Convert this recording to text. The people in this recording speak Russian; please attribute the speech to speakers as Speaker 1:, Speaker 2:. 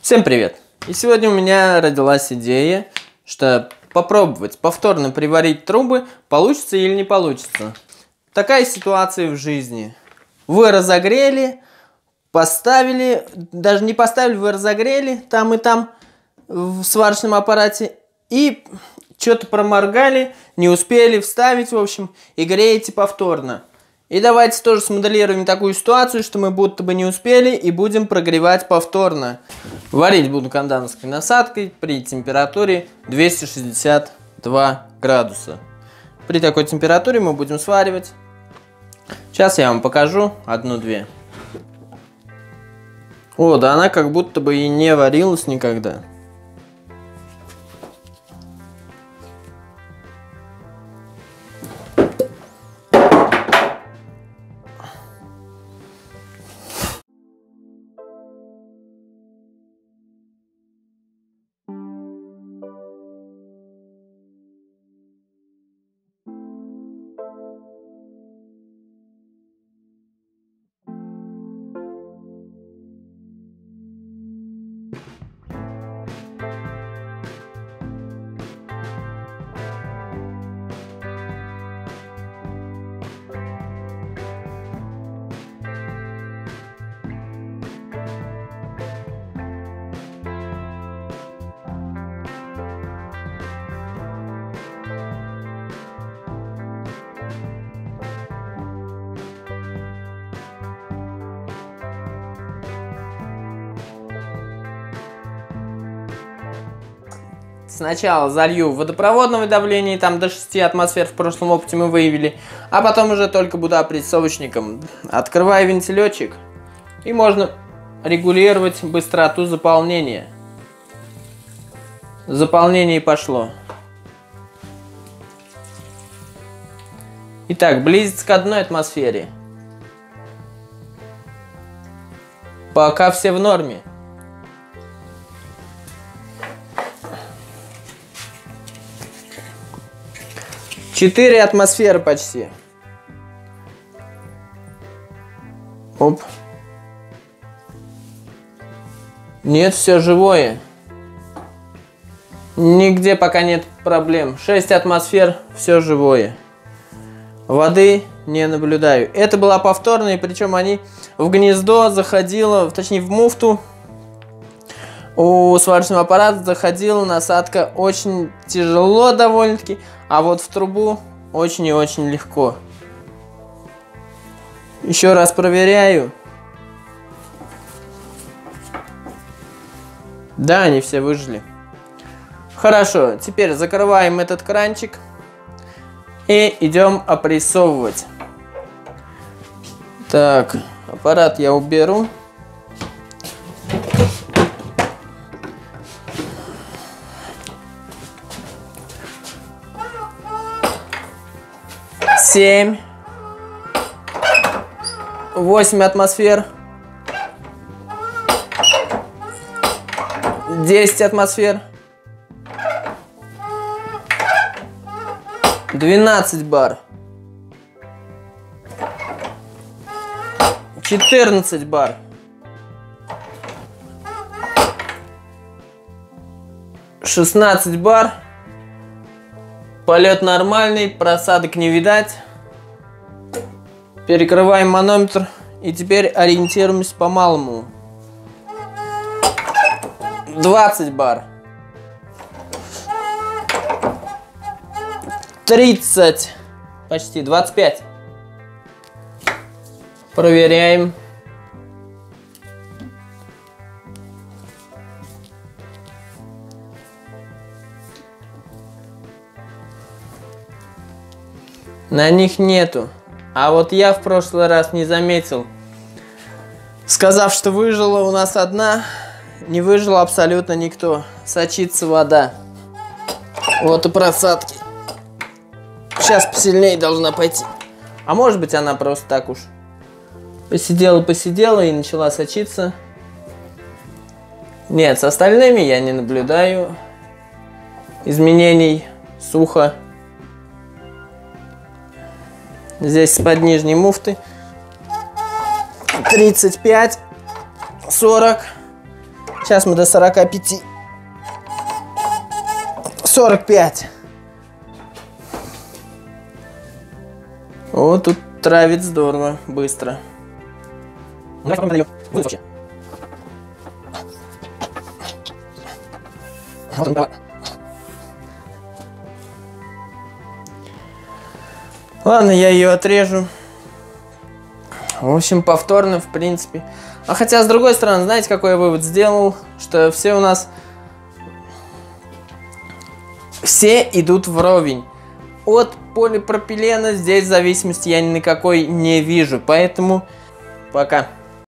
Speaker 1: Всем привет! И сегодня у меня родилась идея, что попробовать повторно приварить трубы, получится или не получится. Такая ситуация в жизни. Вы разогрели, поставили, даже не поставили, вы разогрели там и там в сварочном аппарате и что-то проморгали, не успели вставить, в общем, и греете повторно. И давайте тоже смоделируем такую ситуацию, что мы будто бы не успели и будем прогревать повторно. Варить буду кандановской насадкой при температуре 262 градуса. При такой температуре мы будем сваривать. Сейчас я вам покажу одну-две. О, да она как будто бы и не варилась никогда. Сначала залью водопроводного давления, там до 6 атмосфер в прошлом опыте мы выявили, а потом уже только буду опрессовочником. Открываю вентилетчик, и можно регулировать быстроту заполнения. Заполнение пошло. Итак, близится к 1 атмосфере. Пока все в норме. Четыре атмосферы почти. Оп. Нет, все живое. Нигде пока нет проблем. 6 атмосфер, все живое. Воды не наблюдаю. Это была повторная, причем они в гнездо заходила, точнее в муфту. У сварочного аппарата заходила насадка очень тяжело довольно-таки, а вот в трубу очень и очень легко. Еще раз проверяю. Да, они все выжили. Хорошо, теперь закрываем этот кранчик и идем опрессовывать. Так, аппарат я уберу. Семь, 8 атмосфер, 10 атмосфер, 12 бар, 14 бар, 16 бар. Полет нормальный, просадок не видать. Перекрываем манометр и теперь ориентируемся по малому. 20 бар. 30. Почти 25. Проверяем. На них нету. А вот я в прошлый раз не заметил. Сказав, что выжила у нас одна, не выжила абсолютно никто. Сочится вода. Вот и просадки. Сейчас посильнее должна пойти. А может быть она просто так уж посидела и начала сочиться. Нет, с остальными я не наблюдаю изменений. Сухо. Здесь с-под нижней муфты 35, 40, Сейчас мы до 45. 45. О, тут травит здорово, быстро. Ладно, я ее отрежу. В общем, повторно, в принципе. А хотя, с другой стороны, знаете, какой я вывод сделал? Что все у нас... Все идут вровень. От полипропилена здесь зависимости я никакой не вижу. Поэтому пока.